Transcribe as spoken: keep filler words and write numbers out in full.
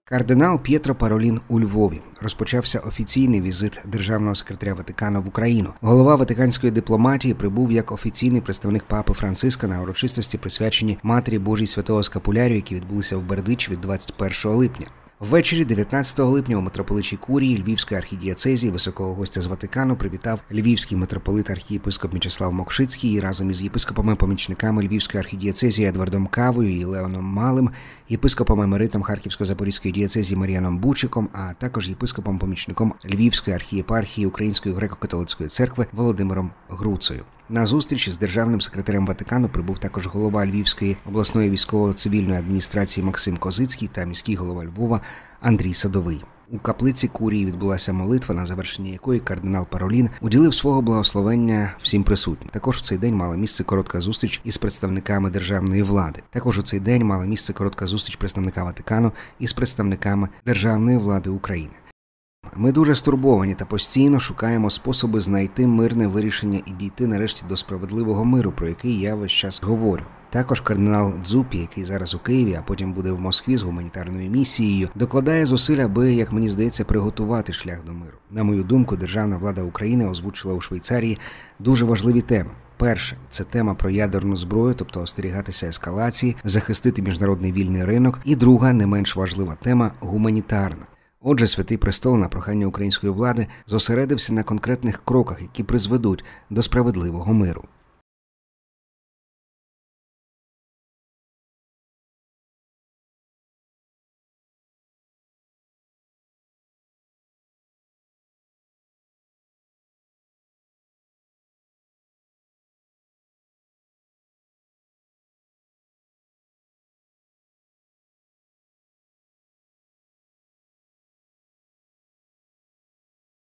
Кардинал П'єтро Паролін у Львові. Розпочався офіційний візит державного секретаря Ватикану в Україну. Голова ватиканської дипломатії прибув як офіційний представник папи Франциска на урочистості, присвячені Матері Божій Святого Скапулярію, які відбулися в Бердичеві двадцять першого липня. Ввечері дев'ятнадцятого липня у митрополичій курії Львівської архідієцезії високого гостя з Ватикану привітав львівський митрополит архієпископ Мічеслав Мокшицький і разом із єпископами-помічниками Львівської архідієцезії Едвардом Кавою і Леоном Малим, єпископом-емеритом Харківсько-Запорізької дієцезії Мар'яном Бучиком, а також єпископом-помічником Львівської архієпархії Української греко-католицької церкви Володимиром Груцею. На зустріч з державним секретарем Ватикану прибув також голова Львівської обласної військово-цивільної адміністрації Максим Козицький та міський голова Львова Андрій Садовий. У каплиці курії відбулася молитва, на завершенні якої кардинал Паролін уділив свого благословення всім присутнім. Також в цей день мала місце коротка зустріч із представниками державної влади. Також у цей день мала місце коротка зустріч представника Ватикану із представниками державної влади України. Ми дуже стурбовані та постійно шукаємо способи знайти мирне вирішення і дійти нарешті до справедливого миру, про який я весь час говорю. Також кардинал Дзуппі, який зараз у Києві, а потім буде в Москві з гуманітарною місією, докладає зусиль, аби, як мені здається, приготувати шлях до миру. На мою думку, державна влада України озвучила у Швейцарії дуже важливі теми. Перше – це тема про ядерну зброю, тобто остерігатися ескалації, захистити міжнародний вільний ринок. І друга, не менш важлива тема – гуманітарна. Отже, Святий Престол на прохання української влади зосередився на конкретних кроках, які призведуть до справедливого миру.